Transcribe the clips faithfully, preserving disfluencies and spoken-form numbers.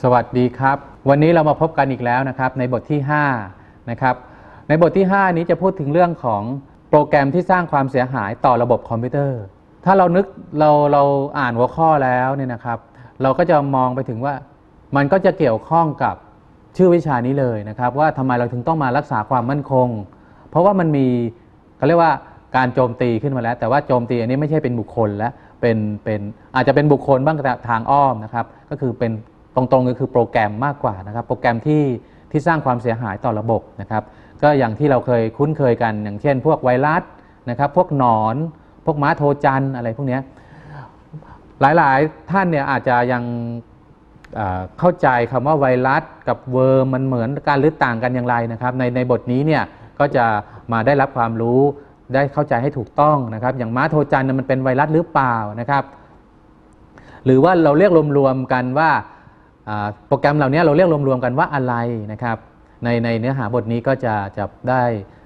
สวัสดีครับวันนี้เรามาพบกันอีกแล้วนะครับในบทที่ห้านะครับในบทที่ห้านี้จะพูดถึงเรื่องของโปรแกรมที่สร้างความเสียหายต่อระบบคอมพิวเตอร์ถ้าเรานึกเราเราอ่านหัวข้อแล้วเนี่ยนะครับเราก็จะมองไปถึงว่ามันก็จะเกี่ยวข้องกับชื่อวิชานี้เลยนะครับว่าทำไมเราถึงต้องมารักษาความมั่นคงเพราะว่ามันมีเขาเรียกว่าการโจมตีขึ้นมาแล้วแต่ว่าโจมตีอันนี้ไม่ใช่เป็นบุคคลแล้วเป็นเป็นอาจจะเป็นบุคคลบ้างแต่ทางอ้อมนะครับก็คือเป็นตรงๆก็คือโปรแกรมมากกว่านะครับโปรแกรมที่ที่สร้างความเสียหายต่อระบบนะครับก็อย่างที่เราเคยคุ้นเคยกันอย่างเช่นพวกไวรัสนะครับพวกหนอนพวกม้าโทจันอะไรพวกนี้หลายๆท่านเนี่ยอาจจะยังเข้าใจคำว่าไวรัสกับเวิร์มมันเหมือนกันหรือต่างกันอย่างไรนะครับในในบทนี้เนี่ยก็จะมาได้รับความรู้ได้เข้าใจให้ถูกต้องนะครับอย่างม้าโทจันมันเป็นไวรัสหรือเปล่านะครับหรือว่าเราเรียกรวมๆกันว่าโปรแกรมเหล่านี้เราเรียกรวมๆกันว่าอะไรนะครับในในเนื้อหาบทนี้ก็จะจะได้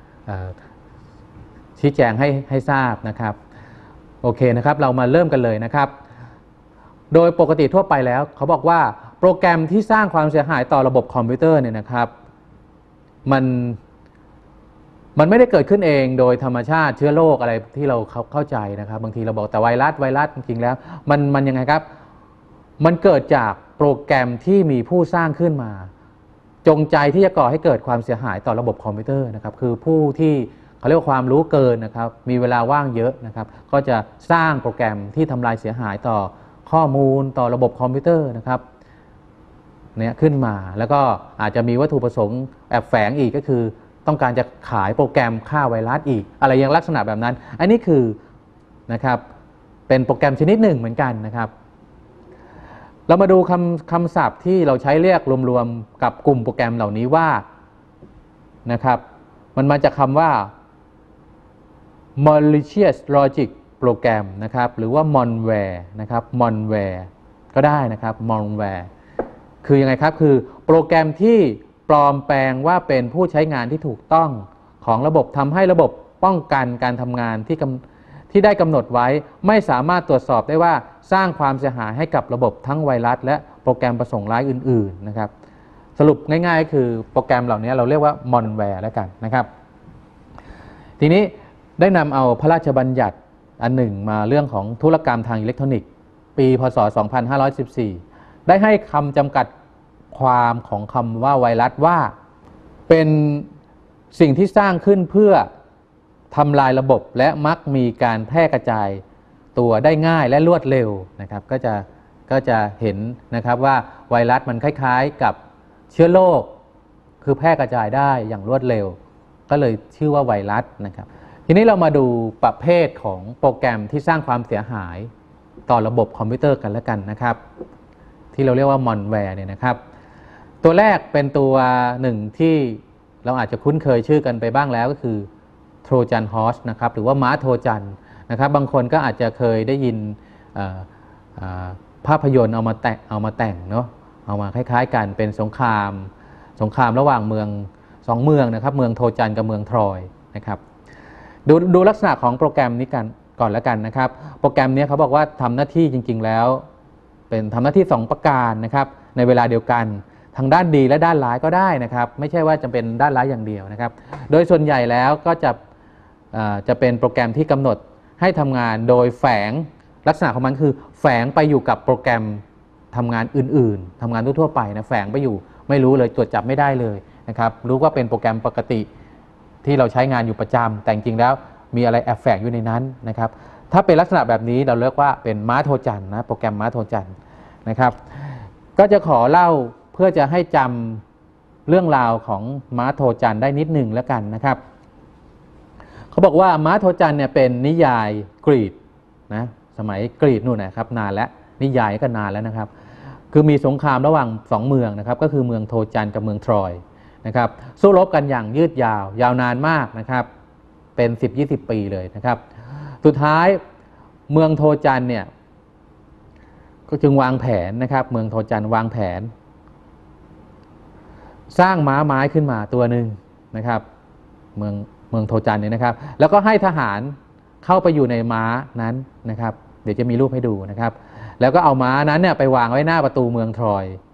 ชี้แจงให้ให้ทราบนะครับโอเคนะครับเรามาเริ่มกันเลยนะครับโดยปกติทั่วไปแล้วเขาบอกว่าโปรแกรมที่สร้างความเสียหายต่อระบบคอมพิวเตอร์เนี่ยนะครับมันมันไม่ได้เกิดขึ้นเองโดยธรรมชาติเชื้อโรคอะไรที่เราเข้าใจนะครับบางทีเราบอกแต่ไวรัสไวรัสจริงๆแล้วมันมันยังไงครับมันเกิดจากโปรแกรมที่มีผู้สร้างขึ้นมาจงใจที่จะก่อให้เกิดความเสียหายต่อระบบคอมพิวเตอร์นะครับคือผู้ที่เขาเรียกว่าความรู้เกินนะครับมีเวลาว่างเยอะนะครับก็จะสร้างโปรแกรมที่ทำลายเสียหายต่อข้อมูลต่อระบบคอมพิวเตอร์นะครับเนี่ยขึ้นมาแล้วก็อาจจะมีวัตถุประสงค์แอบแฝงอีกก็คือต้องการจะขายโปรแกรมฆ่าไวรัสอีกอะไรอย่างลักษณะแบบนั้นอันนี้คือนะครับเป็นโปรแกรมชนิดหนึ่งเหมือนกันนะครับเรามาดูคำคำศัพท์ที่เราใช้เรียกรวมๆกับกลุ่มโปรแกรมเหล่านี้ว่านะครับมันมาจากคำว่า malicious logic program นะครับหรือว่า malware นะครับ malware ก็ได้นะครับ malware คือยังไงครับคือโปรแกรมที่ปลอมแปลงว่าเป็นผู้ใช้งานที่ถูกต้องของระบบทำให้ระบบป้องกันการทำงานที่ที่ได้กำหนดไว้ไม่สามารถตรวจสอบได้ว่าสร้างความเสียหายให้กับระบบทั้งไวรัสและโปรแกรมประสงค์ร้ายอื่นๆนะครับสรุปง่ายๆคือโปรแกรมเหล่านี้เราเรียกว่า malware แล้วกันนะครับทีนี้ได้นำเอาพระราชบัญญัติอันหนึ่งมาเรื่องของธุรกรรมทางอิเล็กทรอนิกส์ปีพ.ศ. สองพันห้าร้อยสิบสี่ได้ให้คำจำกัดความของคำว่าไวรัสว่าเป็นสิ่งที่สร้างขึ้นเพื่อทำลายระบบและมักมีการแพร่กระจายตัวได้ง่ายและรวดเร็วนะครับก็จะก็จะเห็นนะครับว่าไวรัสมันคล้ายๆกับเชื้อโรคคือแพร่กระจายได้อย่างรวดเร็วก็เลยชื่อว่าไวรัสนะครับทีนี้เรามาดูประเภทของโปรแกรมที่สร้างความเสียหายต่อระบบคอมพิวเตอร์กันแล้วกันนะครับที่เราเรียกว่า malware เนี่ยนะครับตัวแรกเป็นตัวหนึ่งที่เราอาจจะคุ้นเคยชื่อกันไปบ้างแล้วก็คือโทรจันฮอสนะครับหรือว่าม้าโทจันนะครับบางคนก็อาจจะเคยได้ยินภาพยนตร์เอามาแต่งเอามาแต่งเนาะเอามาคล้ายๆกันเป็นสงครามสงครามระหว่างเมืองสองเมืองนะครับเมืองโทจันกับเมืองทรอยนะครับดูดูลักษณะของโปรแกรมนี้กันก่อนแล้วกันนะครับโปรแกรมนี้เขาบอกว่าทำหน้าที่จริงๆแล้วเป็นทำหน้าที่สองประการนะครับในเวลาเดียวกันทางด้านดีและด้านร้ายก็ได้นะครับไม่ใช่ว่าจะเป็นด้านร้ายอย่างเดียวนะครับโดยส่วนใหญ่แล้วก็จะจะเป็นโปรแกรมที่กำหนดให้ทำงานโดยแฝงลักษณะของมันคือแฝงไปอยู่กับโปรแกรมทำงานอื่นๆทำงานทั่วๆไปนะแฝงไปอยู่ไม่รู้เลยตรวจจับไม่ได้เลยนะครับรู้ว่าเป็นโปรแกรมปกติที่เราใช้งานอยู่ประจำแต่จริงๆแล้วมีอะไรแอบแฝงอยู่ในนั้นนะครับถ้าเป็นลักษณะแบบนี้เราเรียกว่าเป็นม้าโทจันนะโปรแกรมม้าโทจันนะครับก็จะขอเล่าเพื่อจะให้จำเรื่องราวของม้าโทจันได้นิดหนึ่งแล้วกันนะครับเขาบอกว่าม้าโทจันเนี่ยเป็นนิยายกรีกนะสมัยกรีกนู่นนะครับนานแล้วนิยายก็นานแล้วนะครับคือมีสงครามระหว่างสองเมืองนะครับก็คือเมืองโทจันกับเมืองทรอยนะครับสู้รบกันอย่างยืดยาวยาวนานมากนะครับเป็น สิบถึงยี่สิบ ปีเลยนะครับสุดท้ายเมืองโทจันเนี่ยก็จึงวางแผนนะครับเมืองโทจันวางแผนสร้างม้าไม้ขึ้นมาตัวหนึ่งนะครับเมืองเมืองโทจันเนี่ยนะครับแล้วก็ให้ทหารเข้าไปอยู่ในม้านั้นนะครับเดี๋ยวจะมีรูปให้ดูนะครับแล้วก็เอาม้านั้นเนี่ยไปวางไว้หน้าประตูเมืองทรอย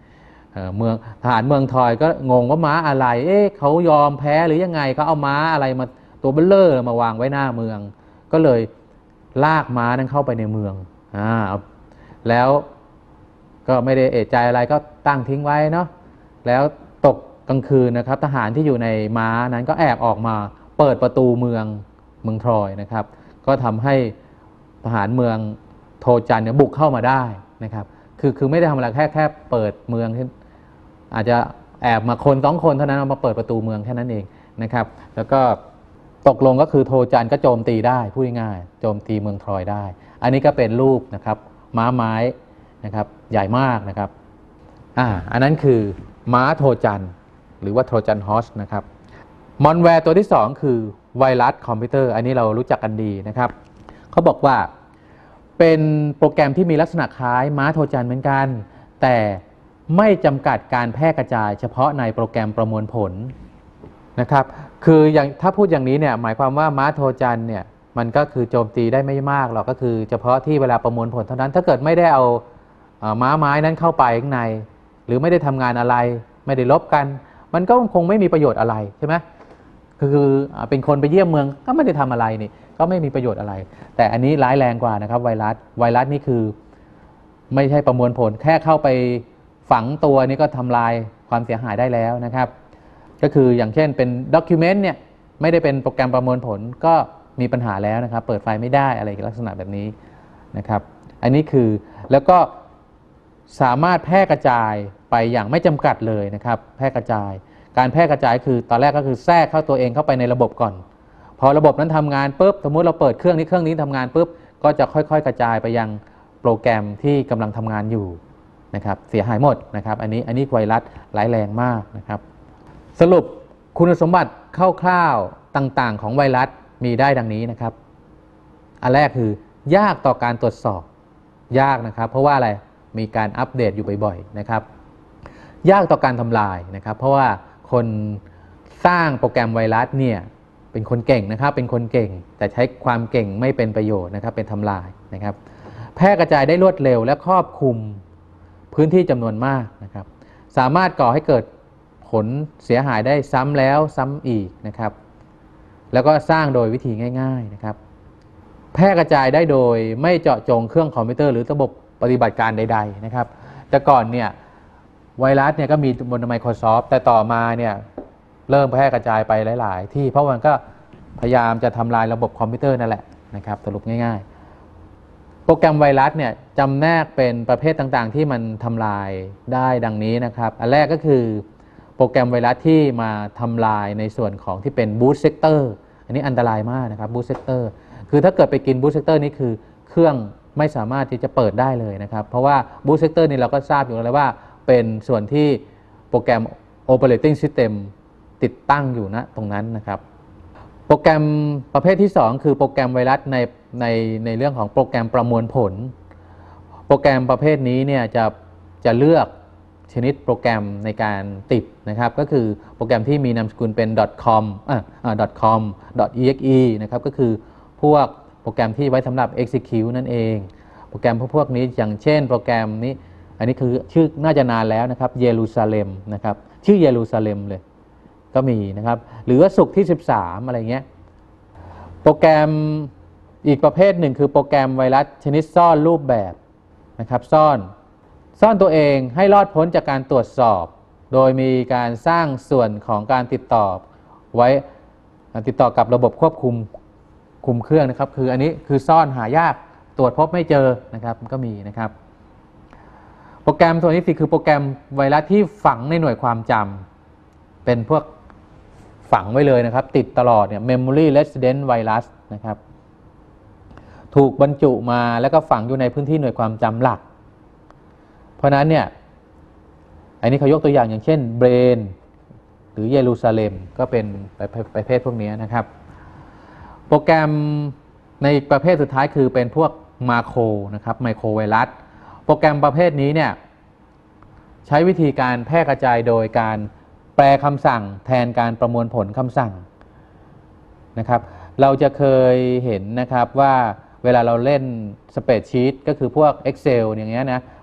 เมืองทหารเมืองทอยก็งงว่าม้าอะไรเอ๊ะเขายอมแพ้หรือยังไงเขาเอาม้าอะไรมาตัวเบลเลอร์มาวางไว้หน้าเมืองก็เลยลากม้านั้นเข้าไปในเมืองอ่าแล้วก็ไม่ได้เอะใจอะไรก็ตั้งทิ้งไว้เนาะแล้วตกกลางคืนนะครับทหารที่อยู่ในม้านั้นก็แอบออกมาเปิดประตูเมืองเมืองทรอยนะครับก็ทำให้ทหารเมืองโทจันเนี่ยบุกเข้ามาได้นะครับคือคือไม่ได้ทำอะไรแค่แค่เปิดเมืองอาจจะแอบมาคนสองคนเท่านั้นเอามาเปิดประตูเมืองแค่นั้นเองนะครับแล้วก็ตกลงก็คือโทจันก็โจมตีได้พูดง่ายๆโจมตีเมืองทรอยได้อันนี้ก็เป็นรูปนะครับม้าไม้นะครับใหญ่มากนะครับอ่าอันนั้นคือม้าโทจันหรือว่าโทจันฮอสนะครับมอนแวร์ตัวที่สองคือไวรัสคอมพิวเตอร์อันนี้เรารู้จักกันดีนะครับเขาบอกว่าเป็นโปรแกรมที่มีลักษณะคล้ายม้าโทจันเหมือนกันแต่ไม่จำกัดการแพร่กระจายเฉพาะในโปรแกรมประมวลผลนะครับคืออย่างถ้าพูดอย่างนี้เนี่ยหมายความว่าม้าโทจันเนี่ยมันก็คือโจมตีได้ไม่มากหรอกก็คือเฉพาะที่เวลาประมวลผลเท่านั้นถ้าเกิดไม่ได้เอาม้าไม้นั้นเข้าไปข้างในหรือไม่ได้ทำงานอะไรไม่ได้ลบกันมันก็คงไม่มีประโยชน์อะไรใช่ไหมคือเป็นคนไปเยี่ยมเมืองก็ไม่ได้ทำอะไรนี่ก็ไม่มีประโยชน์อะไรแต่อันนี้ร้ายแรงกว่านะครับไวรัสไวรัสนี่คือไม่ใช่ประมวลผลแค่เข้าไปฝังตัวนี่ก็ทำลายความเสียหายได้แล้วนะครับก็คืออย่างเช่นเป็นด็อกิเมนต์เนี่ยไม่ได้เป็นโปรแกรมประมวลผลก็มีปัญหาแล้วนะครับเปิดไฟล์ไม่ได้อะไรลักษณะแบบนี้นะครับอันนี้คือแล้วก็สามารถแพร่กระจายไปอย่างไม่จำกัดเลยนะครับแพร่กระจายการแพร่กระจายคือตอนแรกก็คือแทรกเข้าตัวเองเข้าไปในระบบก่อนพอระบบนั้นทำงานปุ๊บสมมุติเราเปิดเครื่องนี้เครื่องนี้ทำงานปุ๊บก็จะค่อยๆกระจายไปยังโปรแกรมที่กำลังทำงานอยู่นะครับเสียหายหมดนะครับอันนี้อันนี้ไวรัสร้ายแรงมากนะครับสรุปคุณสมบัติคร่าวๆต่างๆของไวรัสมีได้ดังนี้นะครับอันแรกคือยากต่อการตรวจสอบยากนะครับเพราะว่าอะไรมีการอัปเดตอยู่บ่อยๆนะครับยากต่อการทำลายนะครับเพราะว่าคนสร้างโปรแกรมไวรัสเนี่ยเป็นคนเก่งนะครับเป็นคนเก่งแต่ใช้ความเก่งไม่เป็นประโยชน์นะครับเป็นทำลายนะครับแพร่กระจายได้รวดเร็วและครอบคลุมพื้นที่จำนวนมากนะครับสามารถก่อให้เกิดผลเสียหายได้ซ้ำแล้วซ้ำอีกนะครับแล้วก็สร้างโดยวิธีง่ายๆนะครับแพร่กระจายได้โดยไม่เจาะจงเครื่องคอมพิวเตอร์หรือระบบปฏิบัติการใดๆนะครับแต่ก่อนเนี่ยไวรัสเนี่ยก็มีบน Microsoft แต่ต่อมาเนี่ยเริ่มแพร่กระจายไปหลายๆที่เพราะมันก็พยายามจะทำลายระบบคอมพิวเตอร์นั่นแหละนะครับสรุปง่ายๆโปรแกรมไวรัสเนี่ยจำแนกเป็นประเภทต่างๆที่มันทำลายได้ดังนี้นะครับอันแรกก็คือโปรแกรมไวรัสที่มาทำลายในส่วนของที่เป็นบูตเซกเตอร์อันนี้อันตรายมากนะครับบูตเซกเตอร์คือถ้าเกิดไปกินบูตเซกเตอร์นี่คือเครื่องไม่สามารถที่จะเปิดได้เลยนะครับเพราะว่าบูตเซกเตอร์นี่เราก็ทราบอยู่แล้วว่าเป็นส่วนที่โปรแกรม Operating System ติดตั้งอยู่ณตรงนั้นนะครับโปรแกรมประเภทที่สองคือโปรแกรมไวรัสในในในเรื่องของโปรแกรมประมวลผลโปรแกรมประเภทนี้เนี่ยจะจะเลือกชนิดโปรแกรมในการติดนะครับก็คือโปรแกรมที่มีนามสกุลเป็น .com อ่า .com .exe นะครับก็คือพวกโปรแกรมที่ไว้สำหรับ execute นั่นเองโปรแกรมพวกนี้อย่างเช่นโปรแกรมนี้อันนี้คือชื่อน่าจะนานแล้วนะครับเยรูซาเล็มนะครับชื่อเยรูซาเล็มเลยก็มีนะครับหรือว่าศุกร์ที่สิบสามอะไรเงี้ยโปรแกรมอีกประเภทหนึ่งคือโปรแกรมไวรัสชนิดซ่อนรูปแบบนะครับซ่อนซ่อนตัวเองให้รอดพ้นจากการตรวจสอบโดยมีการสร้างส่วนของการติดต่อไว้ติดต่อกับระบบควบคุมคุมเครื่องนะครับคืออันนี้คือซ่อนหายากตรวจพบไม่เจอนะครับก็มีนะครับโปรแกรมตัวนี้สิคือโปรแกรมไวรัสที่ฝังในหน่วยความจำเป็นพวกฝังไว้เลยนะครับติดตลอดเนี่ย memory resident virus นะครับถูกบรรจุมาแล้วก็ฝังอยู่ในพื้นที่หน่วยความจำหลักเพราะนั้นเนี่ยอันนี้เขายกตัวอย่างอย่างเช่นเบรนหรือเยรูซาเล็มก็เป็นประเภทพวกนี้นะครับโปรแกรมในประเภทสุดท้ายคือเป็นพวกมาโครนะครับไมโครไวรัสโปรแกรมประเภทนี้เนี่ยใช้วิธีการแพร่กระจายโดยการแปลคำสั่งแทนการประมวลผลคำสั่งนะครับเราจะเคยเห็นนะครับว่าเวลาเราเล่นสเปรดชีตก็คือพวก Excel อย่างเงี้ยนะมันจะ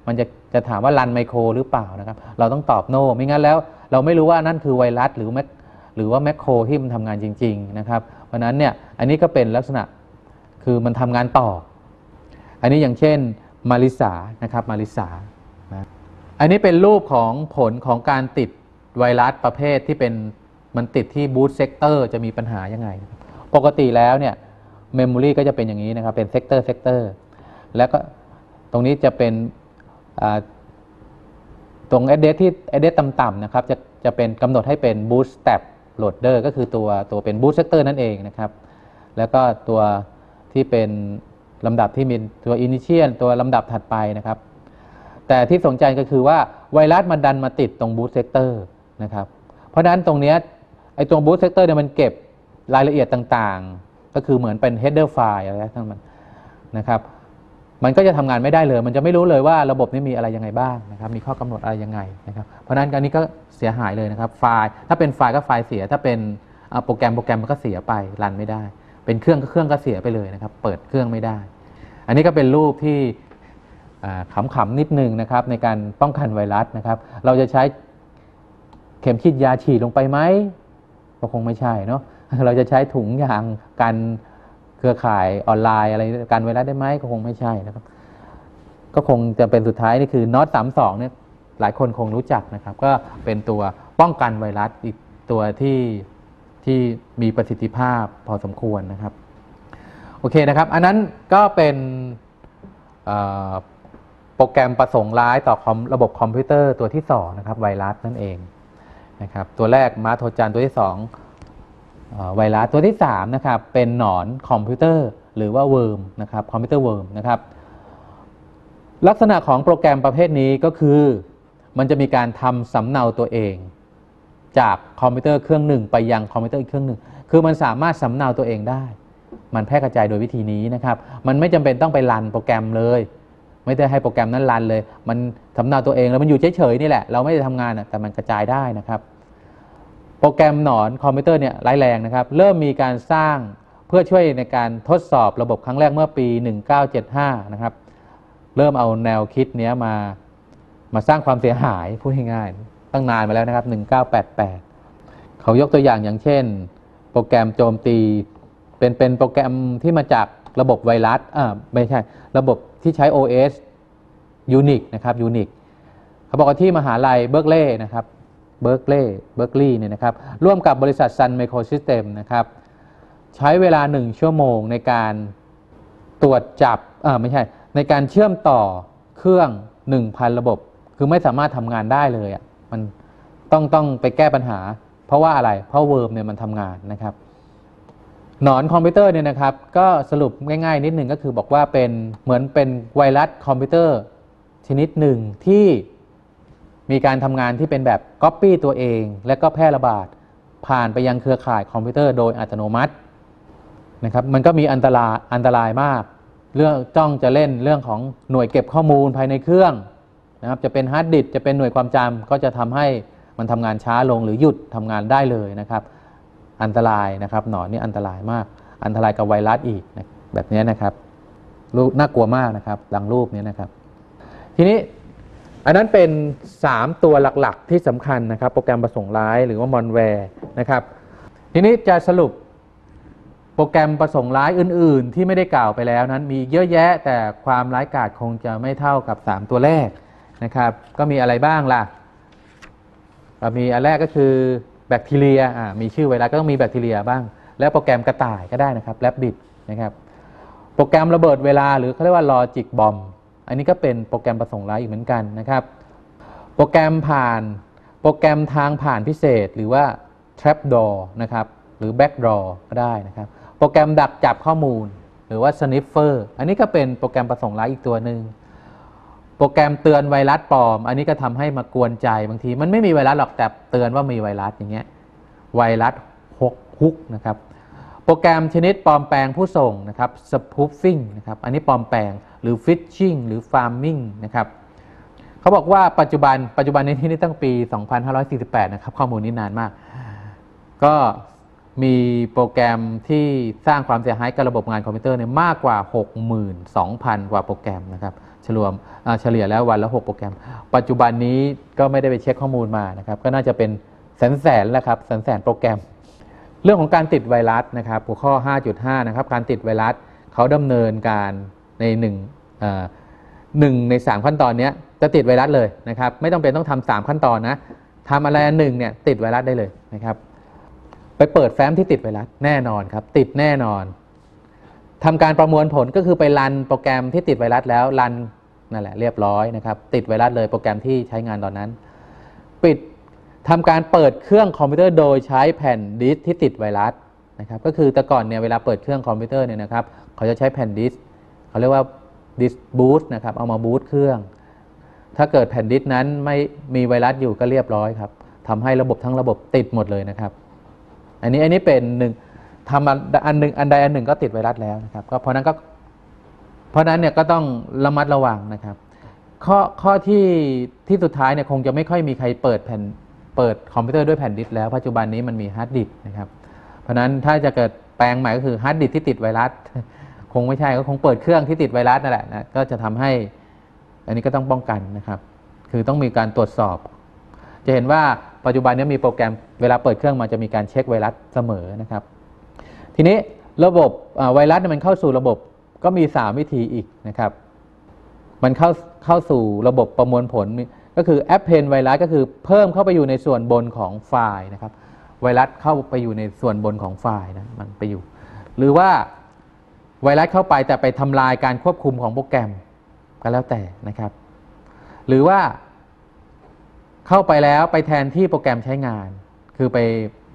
จะถามว่ารันไมโครหรือเปล่านะครับเราต้องตอบโน ไม่งั้นแล้วเราไม่รู้ว่านั่นคือไวรัสหรือแมหรือว่าแมคโครที่มันทำงานจริงๆนะครับเพราะนั้นเนี่ยอันนี้ก็เป็นลักษณะคือมันทำงานต่ออันนี้อย่างเช่นมาริสานะครับมาริสานะอันนี้เป็นรูปของผลของการติดไวรัสประเภทที่เป็นมันติดที่บูตเซกเตอร์จะมีปัญหายังไงปกติแล้วเนี่ยเมมโมรีก็จะเป็นอย่างนี้นะครับเป็นเซกเตอร์เซกเตอร์แล้วก็ตรงนี้จะเป็นตรง address ที่ address ต่ำๆนะครับจะจะเป็นกำหนดให้เป็น bootstrap loader ก็คือตัวตัวเป็น boot sector นั่นเองนะครับแล้วก็ตัวที่เป็นลำดับที่มีตัว initial ตัวลำดับถัดไปนะครับแต่ที่สนใจก็คือว่าไวรัสมันดันมาติดตรง boot sector นะครับเพราะฉะนั้นตรงนี้ไอ้ตัว boot sector เนี่ยมันเก็บรายละเอียดต่างๆก็คือเหมือนเป็น header file อะไรทั้งมันนะครับมันก็จะทำงานไม่ได้เลยมันจะไม่รู้เลยว่าระบบนี้มีอะไรยังไงบ้างนะครับมีข้อกำหนดอะไรยังไงนะครับเพราะฉะนั้นอันนี้ก็เสียหายเลยนะครับไฟล์ถ้าเป็นไฟล์ก็ไฟล์เสียถ้าเป็นโปรแกรมโปรแกรมมันก็เสียไปรันไม่ได้เป็นเครื่องก็เครื่องก็เสียไปเลยนะครับเปิดเครื่องไม่ได้อันนี้ก็เป็นรูปที่ขำๆนิดนึงนะครับในการป้องกันไวรัสนะครับเราจะใช้เข็มฉีดยาฉีดลงไปไหมก็คงไม่ใช่เนาะเราจะใช้ถุงยางกันเครือข่ายออนไลน์อะไรการไวรัสได้ไหมก็คงไม่ใช่นะครับก็คงจะเป็นสุดท้ายนี่คือ น็อต สามสิบสองเนี่ยหลายคนคงรู้จักนะครับก็เป็นตัวป้องกันไวรัสอีกตัวที่ที่มีประสิทธิภาพพอสมควรนะครับโอเคนะครับอันนั้นก็เป็นโปรแกรมประสงค์ร้ายต่อระบบคอมพิวเตอร์ตัวที่สองนะครับไวรัสนั่นเองนะครับตัวแรกม้าโทจันตัวที่สองไวรัสตัวที่สามนะครับเป็นหนอนคอมพิวเตอร์หรือว่าเวิร์มนะครับคอมพิวเตอร์เวิร์มนะครับลักษณะของโปรแกรมประเภทนี้ก็คือมันจะมีการทำสำเนาตัวเองจากคอมพิวเตอร์เครื่องหนึ่งไปยังคอมพิวเตอร์อีกเครื่องหนึ่งคือมันสามารถสำเนาตัวเองได้มันแพร่กระจายโดยวิธีนี้นะครับมันไม่จำเป็นต้องไปรันโปรแกรมเลยไม่ได้ให้โปรแกรมนั้นรันเลยมันสำเนาตัวเองแล้วมันอยู่เฉยๆนี่แหละเราไม่ได้ทำงานแต่มันกระจายได้นะครับโปรแกรมหนอนคอมพิวเตอร์เนี่ยร้ายแรงนะครับเริ่มมีการสร้างเพื่อช่วยในการทดสอบระบบครั้งแรกเมื่อปีหนึ่งเก้าเจ็ดห้านะครับเริ่มเอาแนวคิดนี้มามาสร้างความเสียหายพูดง่ายๆตั้งนานมาแล้วนะครับหนึ่งเก้าแปดแปดเขายกตัวอย่างอย่างเช่นโปรแกรมโจมตีเป็นเป็นโปรแกรมที่มาจากระบบไวรัสอ่าไม่ใช่ระบบที่ใช้ โอ เอส Unix นะครับ Unix เขาบอกว่าที่มหาลัยเบิร์กลีย์นะครับเบิร์กลีย์เบิร์กลีย์เนี่ยนะครับร่วมกับบริษัท Sun Microsystem นะครับใช้เวลาหนึ่งชั่วโมงในการตรวจจับอ่าไม่ใช่ในการเชื่อมต่อเครื่อง หนึ่งพัน ระบบคือไม่สามารถทำงานได้เลยอ่ะมันต้องต้องไปแก้ปัญหาเพราะว่าอะไรเพราะเวิร์มเนี่ยมันทำงานนะครับหนอนคอมพิวเตอร์เนี่ยนะครับก็สรุปง่ายๆนิดหนึ่งก็คือบอกว่าเป็นเหมือนเป็นไวรัสคอมพิวเตอร์ชนิดหนึ่งที่มีการทำงานที่เป็นแบบ Copy ตัวเองและก็แพร่ระบาดผ่านไปยังเครือข่ายคอมพิวเตอร์โดยอัตโนมัตินะครับมันก็มีอันตรายอันตรายมากเรื่องจ้องจะเล่นเรื่องของหน่วยเก็บข้อมูลภายในเครื่องนะครับจะเป็นฮาร์ดดิสก์จะเป็นหน่วยความจำก็จะทำให้มันทำงานช้าลงหรือหยุดทำงานได้เลยนะครับอันตรายนะครับหนอนนี่อันตรายมากอันตรายกับไวรัสอีกนะแบบนี้นะครับรูปน่ากลัวมากนะครับดังรูปนี้นะครับทีนี้อันนั้นเป็นสามตัวหลักๆที่สำคัญนะครับโปรแกรมประสงค์ร้ายหรือว่ามอนแวร์นะครับทีนี้จะสรุปโปรแกรมประสงค์ร้ายอื่นๆที่ไม่ได้กล่าวไปแล้วนั้นมีเยอะแยะแต่ความร้ายกาจคงจะไม่เท่ากับสามตัวแรกนะครับก็มีอะไรบ้างล่ะมีอันแรกก็คือแบคทีเรียอ่ามีชื่อไวรัสก็ต้องมีแบคทีเรียบ้างแล้วโปรแกรมกระต่ายก็ได้นะครับแรบบิทนะครับโปรแกรมระเบิดเวลาหรือเขาเรียกว่าลอจิกบอมอันนี้ก็เป็นโปรแกรมประสงค์ร้ายอีกเหมือนกันนะครับโปรแกรมผ่านโปรแกรมทางผ่านพิเศษหรือว่า trapdoor นะครับหรือ backdoor ก็ได้นะครับโปรแกรมดักจับข้อมูลหรือว่า sniffer อันนี้ก็เป็นโปรแกรมประสงค์ร้ายอีกตัวหนึ่งโปรแกรมเตือนไวรัสปลอมอันนี้ก็ทำให้มากวนใจบางทีมันไม่มีไวรัสหรอกแต่เตือนว่ามีไวรัสอย่างเงี้ยไวรัสฮกฮุกนะครับโปรแกรมชนิดปลอมแปลงผู้ส่งนะครับ spoofing นะครับอันนี้ปลอมแปลงหรือ phishing หรือ farming นะครับเขาบอกว่าปัจจุบันปัจจุบันในที่นี้ตั้งปีสองพันห้าร้อยสี่สิบแปดนะครับข้อมูลนี้นานมากก็มีโปรแกรมที่สร้างความเสียหายกับระบบงานคอมพิวเตอร์เนี่ยมากกว่า หกหมื่นสองพัน กว่าโปรแกรมนะครับเฉฉลวมเฉลี่ยแล้ววันละหกโปรแกรมปัจจุบันนี้ก็ไม่ได้ไปเช็คข้อมูลมานะครับก็น่าจะเป็นแสนแสนแล้วครับแสนแสนโปรแกรมเรื่องของการติดไวรัสนะครับหัวข้อ ห้าจุดห้า นะครับการติดไวรัสเขาดำเนินการในหนึ่งหนึ่งในสามขั้นตอนนี้จะติดไวรัสเลยนะครับไม่ต้องเป็นต้องทำสามขั้นตอนนะทำอะไรหนึ่งเนี่ยติดไวรัสได้เลยนะครับไปเปิดแฟ้มที่ติดไวรัสแน่นอนครับติดแน่นอนทำการประมวลผลก็คือไปรันโปรแกรมที่ติดไวรัสแล้วรันนั่นแหละเรียบร้อยนะครับติดไวรัสเลยโปรแกรมที่ใช้งานตอนนั้นปิดทำการเปิดเครื่องคอมพิวเตอร์โดยใช้แผ่นดิสก์ที่ติดไวรัสนะครับก็คือแต่ก่อนเนี่ยเวลาเปิดเครื่องคอมพิวเตอร์เนี่ยนะครับเขาจะใช้แผ่นดิสก์เขาเรียกว่าดิสก์บูตนะครับเอามาบูตเครื่องถ้าเกิดแผ่นดิสก์นั้นไม่มีไวรัสอยู่ก็เรียบร้อยครับทำให้ระบบทั้งระบบติดหมดเลยนะครับอันนี้อันนี้เป็นหนึ่งทำอันหนึ่งอันใดอันหนึ่งก็ติดไวรัสแล้วนะครับก็เพราะนั้นก็เพราะนั้นเนี่ยก็ต้องระมัดระวังนะครับข้อข้อที่ที่สุดท้ายเนี่ยคงจะไม่ค่อยมีใครเปิดแผ่นเปิดคอมพิวเตอร์ด้วยแผ่นดิสก์แล้วปัจจุบันนี้มันมีฮาร์ดดิสก์นะครับเพราะนั้นถ้าจะเกิดแปลงใหม่ก็คือฮาร์ดดิสก์ที่ติดไวรัสคงไม่ใช่ก็คงเปิดเครื่องที่ติดไวรัสนั่นแหละนะก็จะทำให้อันนี้ก็ต้องป้องกันนะครับคือต้องมีการตรวจสอบจะเห็นว่าปัจจุบันนี้มีโปรแกรมเวลาเปิดเครื่องมาจะมีการเช็คไวรัสเสมอนะครับทีนี้ระบบไวรัสมันเข้าสู่ระบบก็มีสามวิธีอีกนะครับมันเข้าเข้าสู่ระบบประมวลผลก็คือแอปเพนไวรัสก็คือเพิ่มเข้าไปอยู่ในส่วนบนของไฟล์นะครับไวรัสเข้าไปอยู่ในส่วนบนของไฟล์นะมันไปอยู่หรือว่าไวรัสเข้าไปแต่ไปทำลายการควบคุมของโปรแกรมก็แล้วแต่นะครับหรือว่าเข้าไปแล้วไปแทนที่โปรแกรมใช้งานคือไป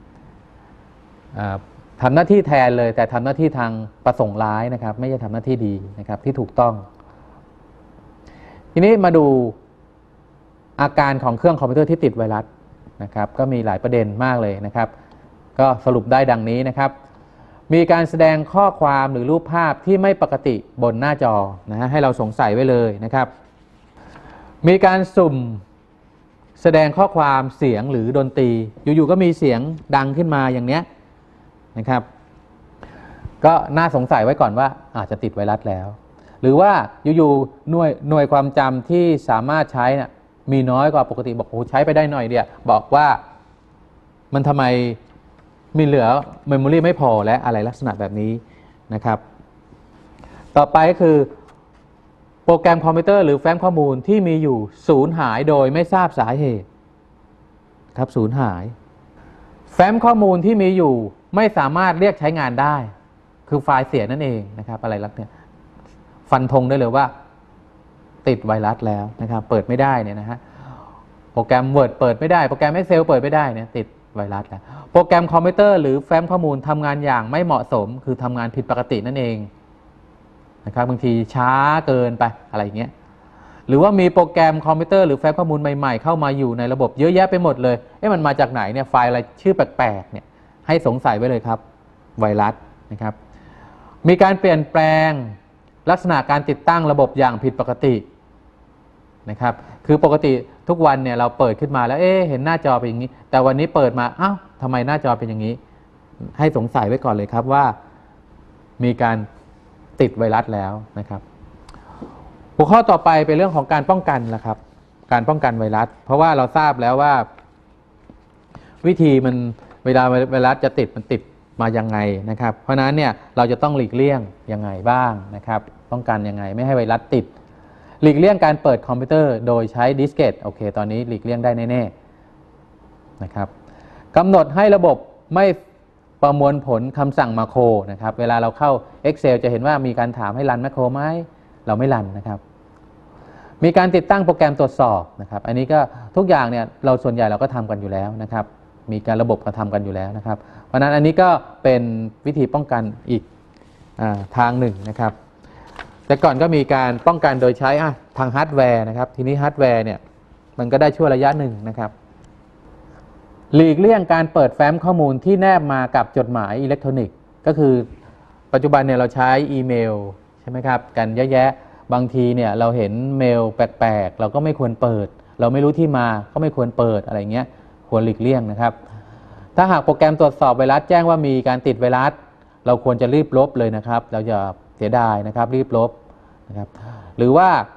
ทำหน้าที่แทนเลยแต่ทำหน้าที่ทางประสงค์ร้ายนะครับไม่ใช่ทำหน้าที่ดีนะครับที่ถูกต้องทีนี้มาดูอาการของเครื่องคอมพิวเตอร์ที่ติดไวรัสนะครับก็มีหลายประเด็นมากเลยนะครับก็สรุปได้ดังนี้นะครับมีการแสดงข้อความหรือรูปภาพที่ไม่ปกติบนหน้าจอนะฮะให้เราสงสัยไว้เลยนะครับมีการสุ่มแสดงข้อความเสียงหรือดนตรีอยู่ๆก็มีเสียงดังขึ้นมาอย่างเนี้ยนะครับก็น่าสงสัยไว้ก่อนว่าอาจจะติดไวรัสแล้วหรือว่าอยู่ๆหน่วยหน่วยความจำที่สามารถใช้นะมีน้อยกว่าปกติบอกโอ้ใช้ไปได้หน่อยเดียวบอกว่ามันทำไมมีเหลือเมมโมรีไม่พอและอะไรลักษณะแบบนี้นะครับต่อไปก็คือโปรแกรมคอมพิวเตอร์หรือแฟ้มข้อมูลที่มีอยู่สูญหายโดยไม่ทราบสาเหตุครับสูญหายแฟ้มข้อมูลที่มีอยู่ไม่สามารถเรียกใช้งานได้คือไฟล์เสียนั่นเองนะครับอะไรลักษณะฟันธงได้เลยว่าติดไวรัสแล้วนะครับเปิดไม่ได้เนี่ยนะฮะโปรแกรม Word เปิดไม่ได้โปรแกรม Excel เปิดไม่ได้เนี่ยติดไวรัสแล้วโปรแกรมคอมพิวเตอร์หรือแฟ้มข้อมูลทำงานอย่างไม่เหมาะสมคือทำงานผิดปกตินั่นเองนะครับบางทีช้าเกินไปอะไรอย่างเงี้ยหรือว่ามีโปรแกรมคอมพิวเตอร์หรือแฟ้มข้อมูลใหม่ๆเข้ามาอยู่ในระบบเยอะแยะไปหมดเลยเอ๊ะมันมาจากไหนเนี่ยไฟล์อะไรชื่อแปลกๆเนี่ยให้สงสัยไว้เลยครับไวรัสนะครับมีการเปลี่ยนแปลงลักษณะการติดตั้งระบบอย่างผิดปกตินะครับคือปกติทุกวันเนี่ยเราเปิดขึ้นมาแล้วเอ๊ะเห็นหน้าจอเป็นอย่างนี้แต่วันนี้เปิดมาอ้าวทำไมหน้าจอเป็นอย่างนี้ให้สงสัยไว้ก่อนเลยครับว่ามีการติดไวรัสแล้วนะครับหัวข้อต่อไปเป็นเรื่องของการป้องกันนะครับการป้องกันไวรัสเพราะว่าเราทราบแล้วว่าวิธีมันเวลาไวรัสจะติดมันติดมายังไงนะครับเพราะฉะนั้นเนี่ยเราจะต้องหลีกเลี่ยงยังไงบ้างนะครับป้องกันยังไงไม่ให้ไวรัสติดหลีกเลี่ยงการเปิดคอมพิวเตอร์โดยใช้ดิสเกตโอเคตอนนี้หลีกเลี่ยงได้แน่ๆนะครับกำหนดให้ระบบไม่ประมวลผลคำสั่งมาโครนะครับเวลาเราเข้า Excel จะเห็นว่ามีการถามให้รันแมคโครไหมเราไม่รันนะครับมีการติดตั้งโปรแกรมตรวจสอบนะครับอันนี้ก็ทุกอย่างเนี่ยเราส่วนใหญ่เราก็ทำกันอยู่แล้วนะครับมีการระบบกระทำกันอยู่แล้วนะครับเพราะนั้นอันนี้ก็เป็นวิธีป้องกันอีกทางหนึ่งนะครับแต่ก่อนก็มีการป้องกันโดยใช้ทางฮาร์ดแวร์นะครับทีนี้ฮาร์ดแวร์เนี่ยมันก็ได้ช่วยระยะหนึ่งนะครับหลีกเลี่ยงการเปิดแฟ้มข้อมูลที่แนบมากับจดหมายอิเล็กทรอนิกส์ก็คือปัจจุบันเนี่ยเราใช้อีเมลใช่ไหมครับกันเยอะแยะบางทีเนี่ยเราเห็นเมลแปลกๆเราก็ไม่ควรเปิดเราไม่รู้ที่มาก็ไม่ควรเปิดอะไรเงี้ยควรหลีกเลี่ยงนะครับถ้าหากโปรแกรมตรวจสอบไวรัสแจ้งว่ามีการติดไวรัสเราควรจะรีบลบเลยนะครับเราจะเสียดายนะครับรีบลบนะครับหรือว่า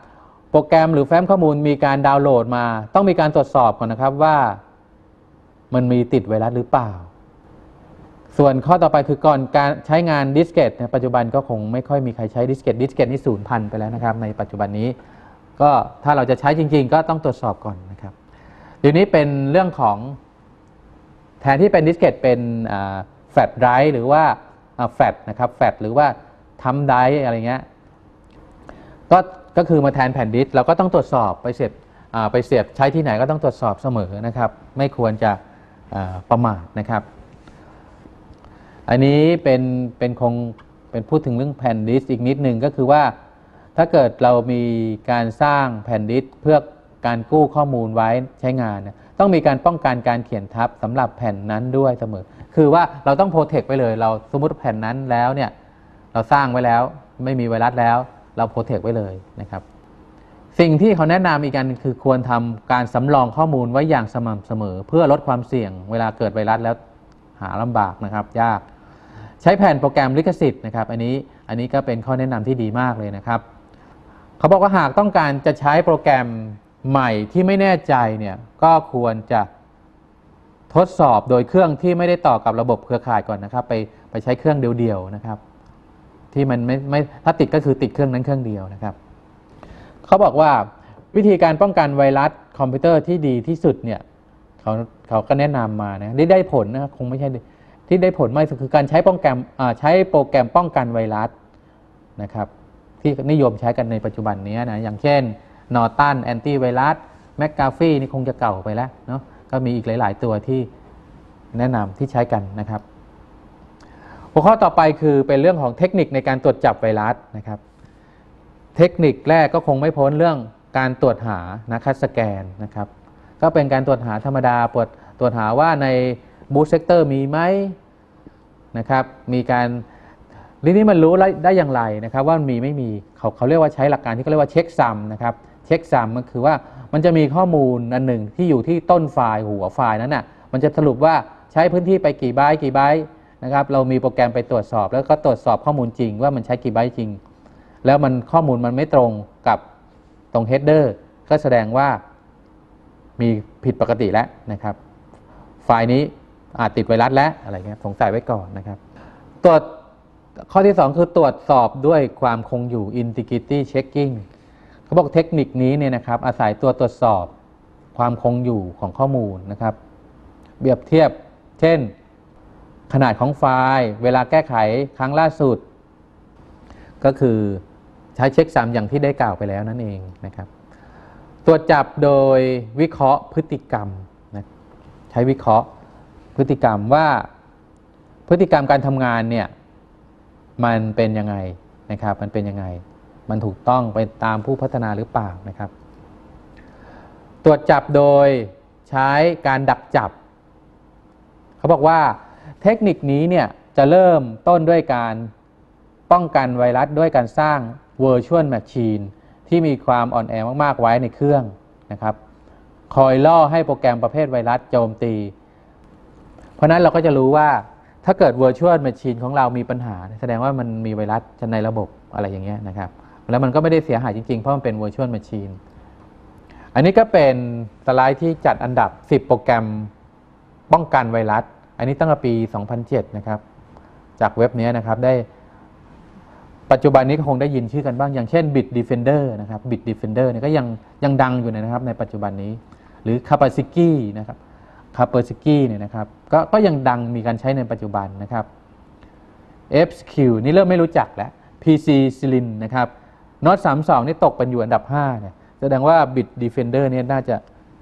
โปรแกรมหรือแฟ้มข้อมูลมีการดาวน์โหลดมาต้องมีการตรวจสอบก่อนนะครับว่ามันมีติดไวรัสหรือเปล่าส่วนข้อต่อไปคือก่อนการใช้งานดิสเกตในปัจจุบันก็คงไม่ค่อยมีใครใช้ดิสเกตดิสเกตนี่สูญพันธุ์ไปแล้วนะครับในปัจจุบันนี้ก็ถ้าเราจะใช้จริงๆก็ต้องตรวจสอบก่อนนะครับเดี๋ยวนี้เป็นเรื่องของแทนที่เป็นดิสเกตเป็นแฟลชไดรฟ์หรือว่าแฟลชนะครับแฟลชหรือว่าทัมไดรฟ์อะไรเงี้ยก็ก็คือมาแทนแผ่นดิสเราก็ต้องตรวจสอบไปเสียบไปเสียบใช้ที่ไหนก็ต้องตรวจสอบเสมอนะครับไม่ควรจะประมาทนะครับอันนี้เป็นเป็นคงเป็นพูดถึงเรื่องแผ่นดิสอีกนิดหนึ่งก็คือว่าถ้าเกิดเรามีการสร้างแผ่นดิสเพื่อการกู้ข้อมูลไว้ใช้งานต้องมีการป้องกันการเขียนทับสำหรับแผ่นนั้นด้วยเสมอคือว่าเราต้องโปรเทคไว้เลยเราสมมติแผ่นนั้นแล้วเนี่ยเราสร้างไว้แล้วไม่มีไวรัสแล้วเราโปรเทคไว้เลยนะครับสิ่งที่เขาแนะนำอีกกันคือควรทำการสำรองข้อมูลไว้อย่างสม่ำเสมอเพื่อลดความเสี่ยงเวลาเกิดไวรัสแล้วหาลำบากนะครับยากใช้แผ่นโปรแกรมลิขสิทธิ์นะครับอันนี้อันนี้ก็เป็นข้อแนะนำที่ดีมากเลยนะครับเขาบอกว่าหากต้องการจะใช้โปรแกรมใหม่ที่ไม่แน่ใจเนี่ยก็ควรจะทดสอบโดยเครื่องที่ไม่ได้ต่อกับระบบเครือข่ายก่อนนะครับไปไปใช้เครื่องเดียวๆนะครับที่มันไม่ไม่ถ้าติดก็คือติดเครื่องนั้นเครื่องเดียวนะครับเขาบอกว่าวิธีการป้องกันไวรัสคอมพิวเตอร์ที่ดีที่สุดเนี่ยเขาเขาก็แนะนำมานะได้ได้ผลนะครับคงไม่ใช่ที่ได้ผลมากที่สุดคือการใช้โปรแกรมใช้โปรแกรมป้องกันไวรัสนะครับที่นิยมใช้กันในปัจจุบันนี้นะอย่างเช่น Norton แอนตี้ไวรัส McAfee นี่คงจะเก่าไปแล้วเนาะก็มีอีกหลายๆตัวที่แนะนำที่ใช้กันนะครับหัวข้อต่อไปคือเป็นเรื่องของเทคนิคในการตรวจจับไวรัสนะครับเทคนิคแรกก็คงไม่พ้นเรื่องการตรวจหานะคัดสแกนนะครับก็เป็นการตรวจหาธรรมดาตรวจตรวจหาว่าในบูตเซกเตอร์มีไหมนะครับมีการทีนี้มันรู้ได้อย่างไรนะครับว่ามีไม่มีเขาเขาเรียกว่าใช้หลักการที่เขาเรียกว่าเช็คซัมนะครับเช็คซัมมันคือว่ามันจะมีข้อมูลอันหนึ่งที่อยู่ที่ต้นไฟล์หัวไฟล์นั้นน่ะมันจะสรุปว่าใช้พื้นที่ไปกี่ไบต์กี่ไบต์นะครับเรามีโปรแกรมไปตรวจสอบแล้วก็ตรวจสอบข้อมูลจริงว่ามันใช้กี่ไบต์จริงแล้วมันข้อมูลมันไม่ตรงกับตรงเฮดเดอร์ก็แสดงว่ามีผิดปกติแล้วนะครับไฟล์นี้อาจติดไวรัสแล้วอะไรเงี้ยสงสัยไว้ก่อนนะครับตรวจข้อที่สองคือตรวจสอบด้วยความคงอยู่ integrity checking เขาบอกเทคนิคนี้เนี่ยนะครับอาศัยตัวตรวจสอบความคงอยู่ของข้อมูลนะครับเปรียบเทียบเช่นขนาดของไฟล์เวลาแก้ไขครั้งล่าสุดก็คือใช้เช็คซัมอย่างที่ได้กล่าวไปแล้วนั่นเองนะครับตรวจจับโดยวิเคราะห์พฤติกรรมนะใช้วิเคราะห์พฤติกรรมว่าพฤติกรรมการทำงานเนี่ยมันเป็นยังไงนะครับมันเป็นยังไงมันถูกต้องไปตามผู้พัฒนาหรือเปล่านะครับตรวจจับโดยใช้การดักจับเขาบอกว่าเทคนิคนี้เนี่ยจะเริ่มต้นด้วยการป้องกันไวรัสด้วยการสร้าง Virtual Machine ที่มีความอ่อนแอมากๆไว้ในเครื่องนะครับคอยล่อให้โปรแกรมประเภทไวรัสโจมตีเพราะนั้นเราก็จะรู้ว่าถ้าเกิด Virtual Machine ของเรามีปัญหาแสดงว่ามันมีไวรัสในระบบอะไรอย่างเงี้ยนะครับแล้วมันก็ไม่ได้เสียหายจริงๆเพราะมันเป็น Virtual Machine อันนี้ก็เป็นสไลด์ที่จัดอันดับสิบโปรแกรมป้องกันไวรัสอันนี้ตั้งแต่ปีสองพันเจ็ดนะครับจากเว็บนี้นะครับได้ปัจจุบันนี้ก็คงได้ยินชื่อกันบ้างอย่างเช่น Bitdefender นะครับ Bitdefender เนี่ยก็ยังยังดังอยู่นะครับในปัจจุบันนี้หรือ Kaspersky นะครับ Kaspersky เนี่ยนะครับก็ก็ยังดังมีการใช้ในปัจจุบันนะครับ เอฟ คิว นี่เริ่มไม่รู้จักแล้ว พี ซี Slim นะครับ น็อต สามสิบสอง นี่ตกเป็นอยู่อันดับห้าเนี่ยแสดงว่า Bitdefender เนี่ยน่าจะ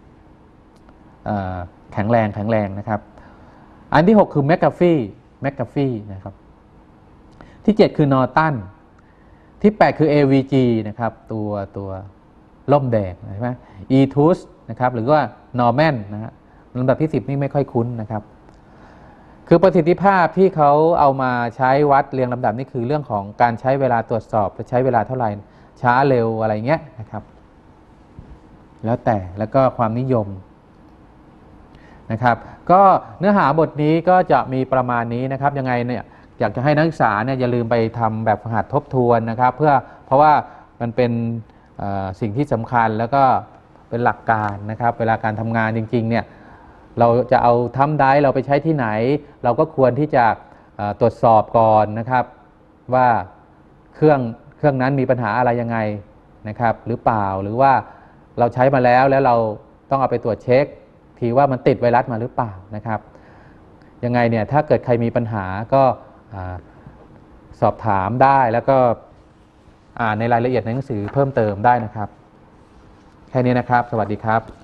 แข็งแรงแข็งแรงนะครับอันที่หกคือ McAfee McAfee นะครับที่เจ็ดคือ Norton ที่แปดคือ เอ วี จี นะครับตัวตัวล่มแดงใช่ไหม อี ทู เอส นะครับหรือว่า Norman นะฮะลำดับที่สิบนี่ไม่ค่อยคุ้นนะครับคือประสิทธิภาพที่เขาเอามาใช้วัดเรียงลำดับนี่คือเรื่องของการใช้เวลาตรวจสอบใช้เวลาเท่าไหร่ช้าเร็วอะไรเงี้ยนะครับแล้วแต่แล้วก็ความนิยมนะครับก็เนื้อหาบทนี้ก็จะมีประมาณนี้นะครับยังไงเนี่ยอยากจะให้นักศึกษาเนี่ยอย่าลืมไปทำแบบฝึกหัดทบทวนนะครับเพื่อเพราะว่ามันเป็นสิ่งที่สำคัญแล้วก็เป็นหลักการนะครับเวลาการทำงานจริงๆเนี่ยเราจะเอาทำได้เราไปใช้ที่ไหนเราก็ควรที่จะตรวจสอบก่อนนะครับว่าเครื่องเครื่องนั้นมีปัญหาอะไรยังไงนะครับหรือเปล่าหรือว่าเราใช้มาแล้วแล้วเราต้องเอาไปตรวจเช็คทีว่ามันติดไวรัสมาหรือเปล่านะครับยังไงเนี่ยถ้าเกิดใครมีปัญหาก็สอบถามได้แล้วก็อ่านในรายละเอียดในหนังสือเพิ่มเติมได้นะครับแค่นี้นะครับสวัสดีครับ